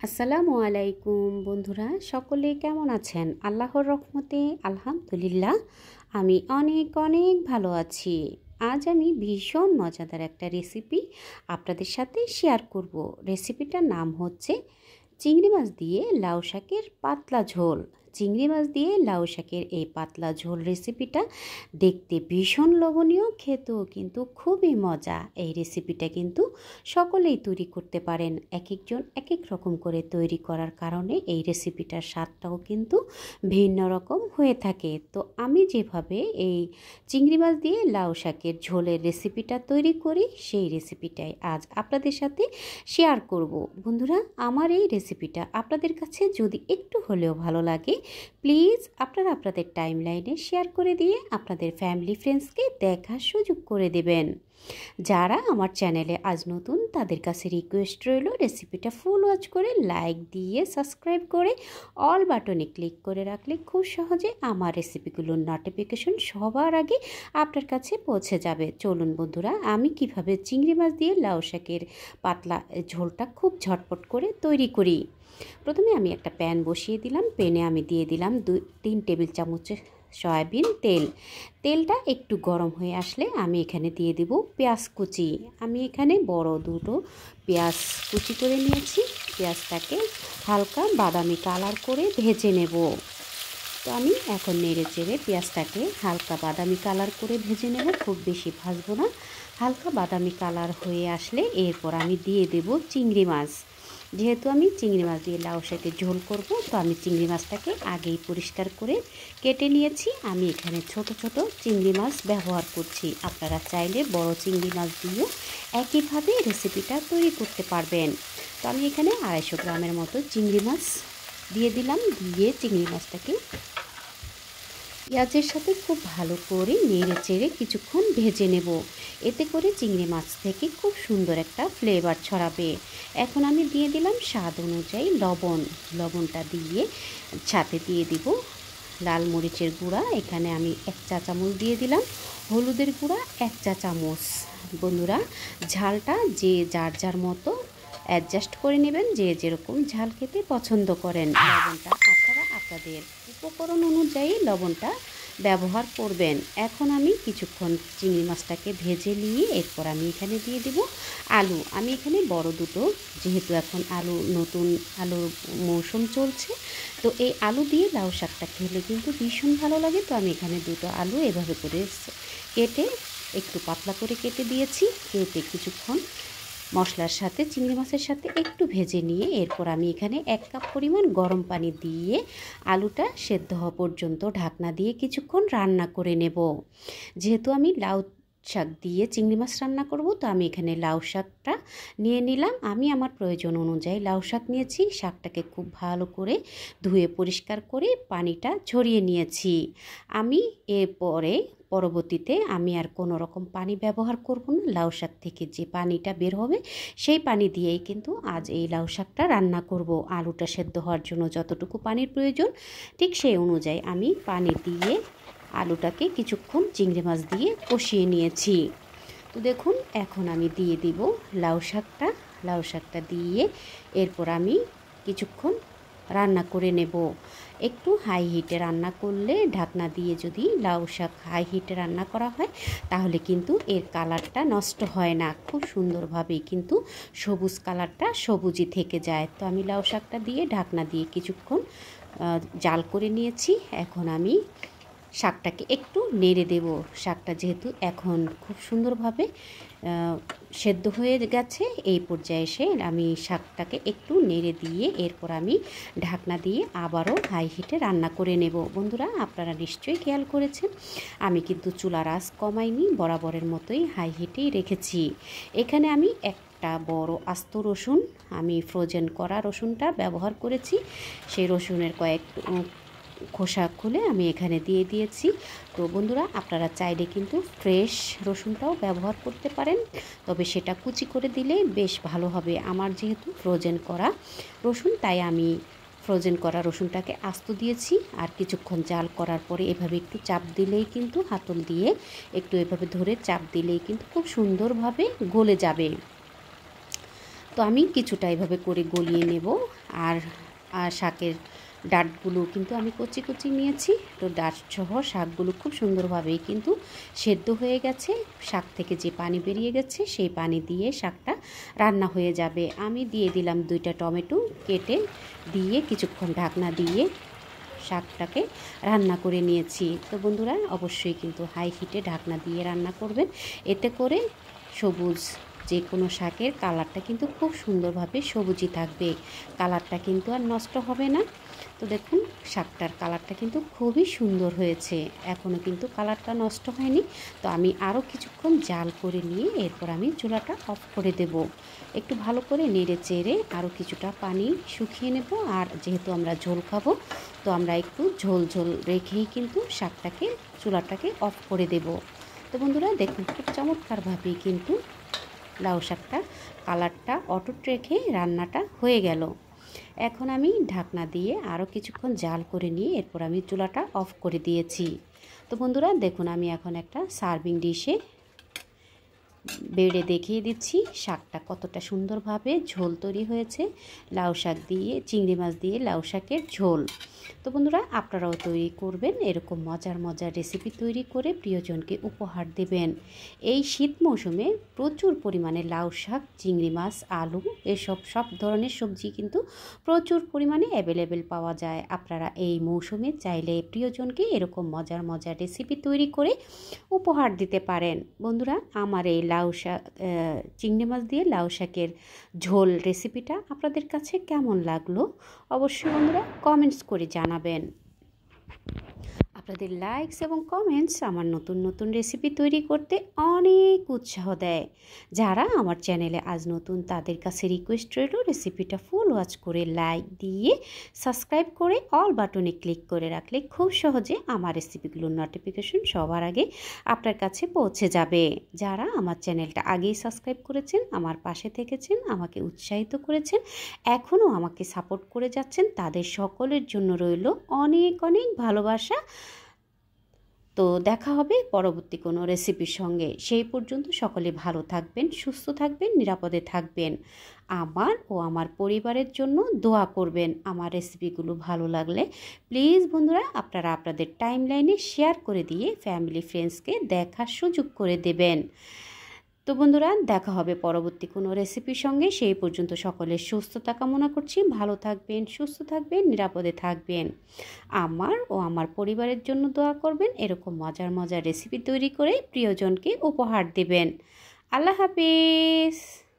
আসসালামু আলাইকুম বন্ধুরা, সকলে কেমন আছেন? আল্লাহর রহমতে আলহামদুলিল্লাহ আমি অনেক অনেক ভালো আছি। আজ আমি ভীষণ মজাদার একটা রেসিপি আপনাদের সাথে শেয়ার করব। রেসিপিটার নাম হচ্ছে চিংড়ি মাছ দিয়ে লাউ শাকের পাতলা ঝোল। চিংড়ি মাছ দিয়ে লাউ শাকের এই পাতলা ঝোল রেসিপিটা দেখতে ভীষণ লোভনীয়, খেতেও কিন্তু খুবই মজা। এই রেসিপিটা কিন্তু সকলেই তৈরি করতে পারেন। এক একজন এক এক রকম করে তৈরি করার কারণে এই রেসিপিটার স্বাদটাও কিন্তু ভিন্ন রকম হয়ে থাকে। তো আমি যেভাবে এই চিংড়ি মাছ দিয়ে লাউ শাকের ঝোলের রেসিপিটা তৈরি করি, সেই রেসিপিটাই আজ আপনাদের সাথে শেয়ার করব। বন্ধুরা, আমার এই রেসিপিটা আপনাদের কাছে যদি একটু হলেও ভালো লাগে, প্লিজ আপনারা আপনাদের টাইমলাইনে শেয়ার করে দিয়ে আপনাদের ফ্যামিলি ফ্রেন্ডসকে দেখার সুযোগ করে দেবেন। যারা আমার চ্যানেলে আজ নতুন, তাদের কাছে রিকোয়েস্ট রইল রেসিপিটা ফুল ওয়াচ করে লাইক দিয়ে সাবস্ক্রাইব করে অল বাটনে ক্লিক করে রাখলে খুব সহজে আমার রেসিপিগুলোর নোটিফিকেশন সবার আগে আপনার কাছে পৌঁছে যাবে। চলুন বন্ধুরা, আমি কিভাবে চিংড়ি মাছ দিয়ে লাউ শাকের পাতলা ঝোলটা খুব ঝটপট করে তৈরি করি। প্রথমে আমি একটা প্যান বসিয়ে দিলাম। প্যানে আমি দিয়ে দিলাম 2-3 টেবিল চামচ সয়াবিন তেল। তেলটা একটু গরম হয়ে আসলে আমি এখানে দিয়ে দেব পেঁয়াজ কুচি। আমি এখানে বড় দুটো পেঁয়াজ কুচি করে নিয়েছি। পেঁয়াজটাকে হালকা বাদামি কালার করে ভেজে নেব। তো আমি এখন নেড়ে চেড়ে পেঁয়াজটাকে হালকা বাদামি কালার করে ভেজে নেব, খুব বেশি ভাজবো না। হালকা বাদামি কালার হয়ে আসলে এরপর আমি দিয়ে দেব চিংড়ি মাছ। যেহেতু আমি চিংড়ি মাছ দিয়ে লাউ শাকের ঝোল করব, তো আমি চিংড়ি মাছটাকে আগেই পরিষ্কার করে কেটে নিয়েছি। আমি এখানে ছোট ছোট চিংড়ি মাছ ব্যবহার করছি। আপনারা চাইলে বড় চিংড়ি মাছ দিয়েও একইভাবে রেসিপিটা তৈরি করতে পারবেন। তো আমি এখানে 250 গ্রামের মতো চিংড়ি মাছ দিয়ে দিলাম। দিয়ে চিংড়ি মাছটাকে পেঁয়াজের সাথে খুব ভালো করে নেড়ে চেড়ে কিছুক্ষণ ভেজে নেব। এতে করে চিংড়ি মাছ থেকে খুব সুন্দর একটা ফ্লেভার ছড়াবে। এখন আমি দিয়ে দিলাম স্বাদ অনুযায়ী লবণ। লবণটা দিয়ে সাথে দিয়ে দিব লাল মরিচের গুঁড়া। এখানে আমি 1 চা চামচ দিয়ে দিলাম। হলুদের গুঁড়া 1 চা চামচ। বন্ধুরা, ঝালটা যে যার যার মতো অ্যাডজাস্ট করে নেবেন, যে যেরকম ঝাল খেতে পছন্দ করেন। লবণটা আপনারা আপনাদের উপকরণ অনুযায়ী লবণটা ব্যবহার করবেন। এখন আমি কিছুক্ষণ চিংড়ি মাছটাকে ভেজে নিয়ে এরপর আমি এখানে দিয়ে দেব আলু। আমি এখানে বড় দুটো, যেহেতু এখন নতুন আলুর মৌসুম চলছে, তো এই আলু দিয়ে লাউ শাকটা খেলে কিন্তু ভীষণ ভালো লাগে। তো আমি এখানে দুটো আলু এভাবে করে কেটে একটু পাতলা করে কেটে দিয়েছি। কেটে কিছুক্ষণ মশলার সাথে চিংড়ি মাছের সাথে একটু ভেজে নিয়ে এরপর আমি এখানে 1 কাপ পরিমাণ গরম পানি দিয়ে আলুটা সেদ্ধ হওয়া পর্যন্ত ঢাকনা দিয়ে কিছুক্ষণ রান্না করে নেব। যেহেতু আমি লাউ শাক দিয়ে চিংড়ি মাছ রান্না করব, তো আমি এখানে লাউ শাকটা নিয়ে নিলাম। আমি আমার প্রয়োজন অনুযায়ী লাউ শাক নিয়েছি। শাকটাকে খুব ভালো করে ধুয়ে পরিষ্কার করে পানিটা ঝরিয়ে নিয়েছি। আমি পরবর্তীতে আমি আর কোনো রকম পানি ব্যবহার করব না। লাউ শাক থেকে যে পানিটা বের হবে, সেই পানি দিয়েই কিন্তু আজ এই লাউ শাকটা রান্না করব। আলুটা সেদ্ধ হওয়ার জন্য যতটুকু পানির প্রয়োজন, ঠিক সেই অনুযায়ী আমি পানি দিয়ে আলুটাকে কিছুক্ষণ চিংড়ি মাছ দিয়ে কষিয়ে নিয়েছি। তো দেখুন, এখন আমি দিয়ে দিব লাউ শাকটা। লাউ শাকটা দিয়ে এরপর আমি কিছুক্ষণ রান্না করে নেব। একটু হাই হিটে রান্না করলে, ঢাকনা দিয়ে যদি লাউ শাক হাই হিটে রান্না করা হয়, তাহলে কিন্তু এর কালারটা নষ্ট হয় না, খুব সুন্দরভাবেই কিন্তু সবুজ কালারটা সবুজই থেকে যায়। তো আমি লাউ শাকটা দিয়ে ঢাকনা দিয়ে কিছুক্ষণ জাল করে নিয়েছি। এখন আমি শাকটাকে একটু নেড়ে দেব। শাকটা যেহেতু এখন খুব সুন্দরভাবে সেদ্ধ হয়ে গেছে, এই পর্যায়ে এসে আমি শাকটাকে একটু নেড়ে দিয়ে এরপর আমি ঢাকনা দিয়ে আবারও হাই হিটে রান্না করে নেব। বন্ধুরা, আপনারা নিশ্চয়ই খেয়াল করেছেন, আমি কিন্তু চুলার আঁচ কমাইনি, বরাবরের মতোই হাই হিটেই রেখেছি। এখানে আমি একটা বড় আস্ত রসুন, আমি ফ্রোজেন করা রসুনটা ব্যবহার করেছি। সেই রসুনের কয়েক খোসা খুলে আমি এখানে দিয়ে দিয়েছি। তো বন্ধুরা, আপনারা চাইলে কিন্তু ফ্রেশ রসুনটাও ব্যবহার করতে পারেন, তবে সেটা কুচি করে দিলে বেশ ভালো হবে। আমার যেহেতু ফ্রোজেন করা রসুন, তাই আমি ফ্রোজেন করা রসুনটাকে আস্ত দিয়েছি। আর কিছুক্ষণ জাল করার পরে এভাবে একটু চাপ দিলেই কিন্তু, হাতল দিয়ে একটু এভাবে ধরে চাপ দিলেই কিন্তু খুব সুন্দরভাবে গলে যাবে। তো আমি কিছুটা এভাবে করে গলিয়ে নেব। আর শাকের ডাঁটগুলো কিন্তু আমি কচি কচি নিয়েছি। তো ডাঁটসহ শাকগুলো খুব সুন্দরভাবেই কিন্তু সেদ্ধ হয়ে গেছে। শাক থেকে যে পানি বেরিয়ে গেছে সেই পানি দিয়ে শাকটা রান্না হয়ে যাবে। আমি দিয়ে দিলাম 2টা টমেটো কেটে দিয়ে কিছুক্ষণ ঢাকনা দিয়ে শাকটাকে রান্না করে নিয়েছি। তো বন্ধুরা অবশ্যই কিন্তু হাই হিটে ঢাকনা দিয়ে রান্না করবেন, এতে করে সবুজ যে কোনো শাকের কালারটা কিন্তু খুব সুন্দরভাবে সবুজই থাকবে, কালারটা কিন্তু আর নষ্ট হবে না। তো দেখুন শাকটার কালারটা কিন্তু খুবই সুন্দর হয়েছে, এখনও কিন্তু কালারটা নষ্ট হয়নি। তো আমি আরও কিছুক্ষণ জাল করে নিয়ে এরপর আমি চুলাটা অফ করে দেব। একটু ভালো করে নেড়ে চেড়ে আরও কিছুটা পানি শুকিয়ে নেব। আর যেহেতু আমরা ঝোল খাবো, তো আমরা একটু ঝোল ঝোল রেখেই কিন্তু শাকটাকে চুলাটাকে অফ করে দেব। তো বন্ধুরা দেখুন খুব চমৎকারভাবেই কিন্তু লাউ শাকটা কালারটা অটুট রেখে রান্নাটা হয়ে গেল। এখন আমি ঢাকনা দিয়ে আরও কিছুক্ষণ জাল করে নিয়ে এরপর আমি চুলাটা অফ করে দিয়েছি। তো বন্ধুরা দেখুন আমি এখন একটা সার্ভিং ডিশে বেড়ে দেখিয়ে দিচ্ছি শাকটা কতটা সুন্দরভাবে ঝোল তৈরি হয়েছে। লাউ শাক দিয়ে চিংড়ি মাছ দিয়ে লাউ শাকের ঝোল। তো বন্ধুরা আপনারাও তৈরি করবেন, এরকম মজার মজার রেসিপি তৈরি করে প্রিয়জনকে উপহার দেবেন। এই শীত মৌসুমে প্রচুর পরিমাণে লাউ শাক, চিংড়ি মাছ, আলু এসব সব ধরনের সবজি কিন্তু প্রচুর পরিমাণে অ্যাভেলেবেল পাওয়া যায়। আপনারা এই মৌসুমে চাইলে প্রিয়জনকে এরকম মজার মজার রেসিপি তৈরি করে উপহার দিতে পারেন। বন্ধুরা আমার এই লাউ শাক চিংড়ি মাছ দিয়ে লাউ শাকের ঝোল রেসিপিটা আপনাদের কাছে কেমন লাগলো অবশ্যই বন্ধুরা কমেন্টস করে জানাবেন। আপনাদের লাইকস এবং কমেন্টস আমার নতুন নতুন রেসিপি তৈরি করতে অনেক উৎসাহ দেয়। যারা আমার চ্যানেলে আজ নতুন তাদের কাছে রিকোয়েস্ট রইল রেসিপিটা ফুল ওয়াচ করে লাইক দিয়ে সাবস্ক্রাইব করে অল বাটনে ক্লিক করে রাখলে খুব সহজে আমার রেসিপিগুলোর নোটিফিকেশন সবার আগে আপনার কাছে পৌঁছে যাবে। যারা আমার চ্যানেলটা আগেই সাবস্ক্রাইব করেছেন, আমার পাশে থেকেছেন, আমাকে উৎসাহিত করেছেন, এখনও আমাকে সাপোর্ট করে যাচ্ছেন, তাদের সকলের জন্য রইল অনেক অনেক ভালোবাসা। তো দেখা হবে পরবর্তী কোনো রেসিপির সঙ্গে। সেই পর্যন্ত সকলে ভালো থাকবেন, সুস্থ থাকবেন, নিরাপদে থাকবেন। আমার ও আমার পরিবারের জন্য দোয়া করবেন। আমার রেসিপিগুলো ভালো লাগলে প্লিজ বন্ধুরা আপনারা আপনাদের টাইমলাইনে শেয়ার করে দিয়ে ফ্যামিলি ফ্রেন্ডসকে দেখার সুযোগ করে দেবেন। তো বন্ধুরা দেখা হবে পরবর্তী কোনো রেসিপির সঙ্গে। সেই পর্যন্ত সকলের সুস্থতা কামনা করছি। ভালো থাকবেন, সুস্থ থাকবেন, নিরাপদে থাকবেন। আমার ও আমার পরিবারের জন্য দোয়া করবেন। এরকম মজার মজার রেসিপি তৈরি করে প্রিয়জনকে উপহার দেবেন। আল্লাহ হাফেজ।